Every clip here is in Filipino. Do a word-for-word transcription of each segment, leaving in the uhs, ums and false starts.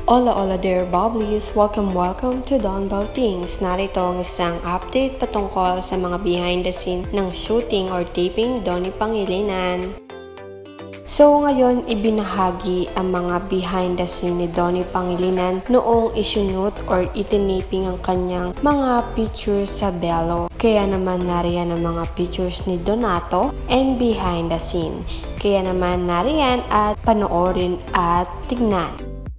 Hola hola there bubblies! Welcome welcome to Don Things. Narito ang isang update patungkol sa mga behind the scene ng shooting or taping Donny Pangilinan. So ngayon ibinahagi ang mga behind the scene ni Donny Pangilinan noong isinut or itinaping ang kanyang mga pictures sa Bello. Kaya naman nariyan ang mga pictures ni Donato and behind the scene. Kaya naman nariyan at panoorin at tignan.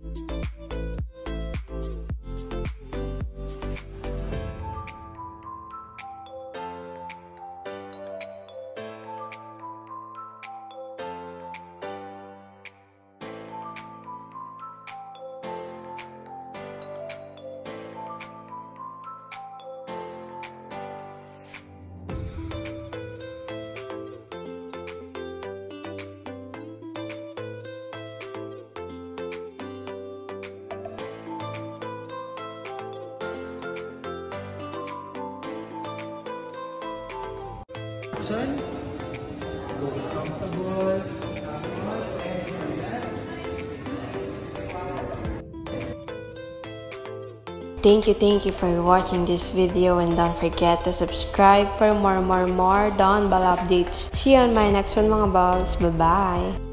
Son, go comfortable. Thank you, thank you for watching this video, and don't forget to subscribe for more, more, more Don Ball updates. See you on my next one mga balls. Bye-bye!